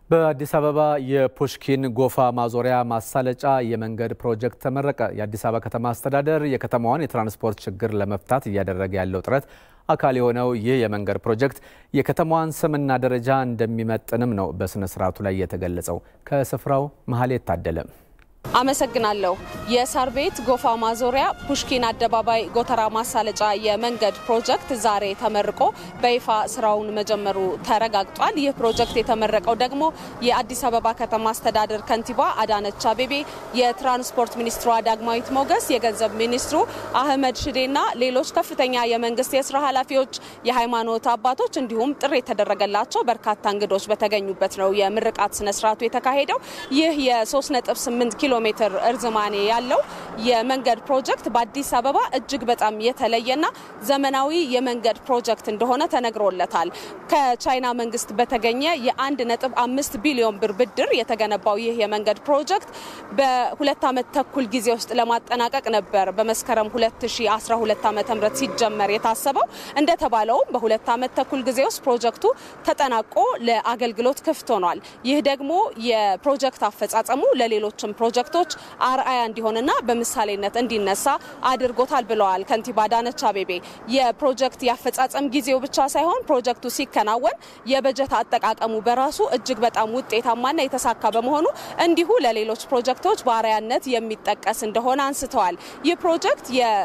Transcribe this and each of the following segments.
በአዲስ አበባ የፑሽኪን ጎፋ ማዞሪያ ማሳለጫ የመንገድ ፕሮጀክት ተመረቀ። የአዲስ አበባ ከተማ አስተዳደር የከተማዋን የትራንስፖርት ችግር ለመፍታት እያደረገ ያለው ጥረት አካል የሆነው ይህ የመንገድ ፕሮጀክት የከተማዋን ስምና ደረጃ እንደሚመጥንም ነው በስነ ስርዓቱ ላይ የተገለጸው። ከስፍራው መሐሌት ታደለ አመሰግናለሁ። የሳር ቤት ጎፋ ማዞሪያ ፑሽኪን አደባባይ ጎተራ ማሳለጫ የመንገድ ፕሮጀክት ዛሬ ተመርቆ በይፋ ስራውን መጀመሩ ተረጋግጧል። ይህ ፕሮጀክት የተመረቀው ደግሞ የአዲስ አበባ ከተማ አስተዳደር ከንቲባ አዳነች አቤቤ፣ የትራንስፖርት ሚኒስትሯ ዳግማዊት ሞገስ፣ የገንዘብ ሚኒስትሩ አህመድ ሽዴና ሌሎች ከፍተኛ የመንግስት የስራ ኃላፊዎች፣ የሃይማኖት አባቶች እንዲሁም ጥሪ የተደረገላቸው በርካታ እንግዶች በተገኙበት ነው የምርቃት ስነ ስርዓቱ የተካሄደው። ይህ የ3.8 ኪሎ ሜትር እርዝማኔ ያለው የመንገድ ፕሮጀክት በአዲስ አበባ እጅግ በጣም የተለየና ዘመናዊ የመንገድ ፕሮጀክት እንደሆነ ተነግሮለታል። ከቻይና መንግስት በተገኘ የ1.5 ቢሊዮን ብር ብድር የተገነባው ይህ የመንገድ ፕሮጀክት በ2 ዓመት ተኩል ጊዜ ውስጥ ለማጠናቀቅ ነበር በመስከረም 2012 ዓ.ም ሲጀመር የታሰበው። እንደተባለው በ2 ዓመት ተኩል ጊዜ ውስጥ ፕሮጀክቱ ተጠናቆ ለአገልግሎት ክፍት ሆኗል። ይህ ደግሞ የፕሮጀክት አፈጻጸሙ ለሌሎችም ፕሮጀክቶች አርአያ እንዲሆንና በምሳሌነት እንዲነሳ አድርጎታል ብለዋል ከንቲባ አዳነች አቤቤ። የፕሮጀክት ያፈጻጸም ጊዜው ብቻ ሳይሆን ፕሮጀክቱ ሲከናወን የበጀት አጠቃቀሙ በራሱ እጅግ በጣም ውጤታማና የተሳካ በመሆኑ እንዲሁ ለሌሎች ፕሮጀክቶች በአርአያነት የሚጠቀስ እንደሆነ አንስተዋል። ይህ ፕሮጀክት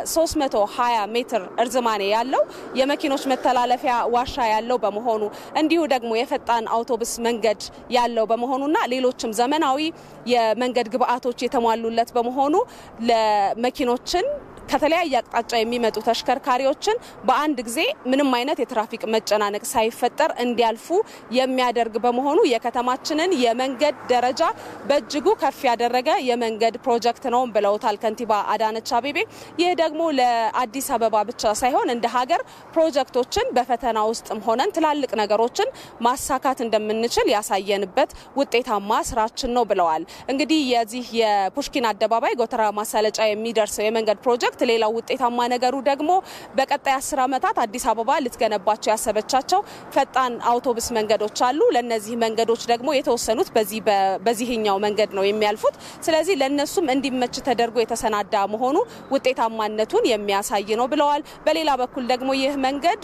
የ320 ሜትር እርዝማኔ ያለው የመኪኖች መተላለፊያ ዋሻ ያለው በመሆኑ እንዲሁ ደግሞ የፈጣን አውቶቡስ መንገድ ያለው በመሆኑና ሌሎችም ዘመናዊ የመንገድ ግብአቶች የተሟሉለት በመሆኑ ለመኪኖችን ከተለያየ አቅጣጫ የሚመጡ ተሽከርካሪዎችን በአንድ ጊዜ ምንም አይነት የትራፊክ መጨናነቅ ሳይፈጠር እንዲያልፉ የሚያደርግ በመሆኑ የከተማችንን የመንገድ ደረጃ በእጅጉ ከፍ ያደረገ የመንገድ ፕሮጀክት ነው ብለውታል ከንቲባ አዳነች አቤቤ። ይህ ደግሞ ለአዲስ አበባ ብቻ ሳይሆን እንደ ሀገር ፕሮጀክቶችን በፈተና ውስጥም ሆነን ትላልቅ ነገሮችን ማሳካት እንደምንችል ያሳየንበት ውጤታማ ስራችን ነው ብለዋል። እንግዲህ የዚህ የፑሽኪን አደባባይ ጎተራ ማሳለጫ የሚደርሰው የመንገድ ፕሮጀክት ሌላው ውጤታማ ነገሩ ደግሞ በቀጣይ 10 ዓመታት አዲስ አበባ ልትገነባቸው ያሰበቻቸው ፈጣን አውቶቡስ መንገዶች አሉ። ለነዚህ መንገዶች ደግሞ የተወሰኑት በዚህኛው መንገድ ነው የሚያልፉት። ስለዚህ ለነሱም እንዲመች ተደርጎ የተሰናዳ መሆኑ ውጤታማነቱን የሚያሳይ ነው ብለዋል። በሌላ በኩል ደግሞ ይህ መንገድ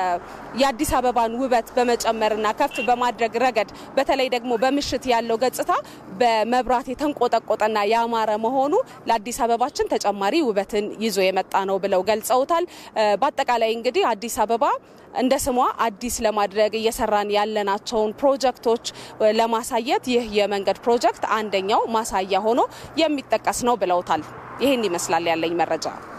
የአዲስ አበባን ውበት በመጨመርና ከፍ በማድረግ ረገድ በተለይ ደግሞ በምሽት ያለው ገጽታ በመብራት የተንቆጠቆጠና ያማረ መሆኑ ለአዲስ አበባችን ተጨማሪ ውበትን ይዞ የመጣ ነው ብለው ገልጸውታል። በአጠቃላይ እንግዲህ አዲስ አበባ እንደ ስሟ አዲስ ለማድረግ እየሰራን ያለናቸውን ፕሮጀክቶች ለማሳየት ይህ የመንገድ ፕሮጀክት አንደኛው ማሳያ ሆኖ የሚጠቀስ ነው ብለውታል። ይሄን ይመስላል ያለኝ መረጃ።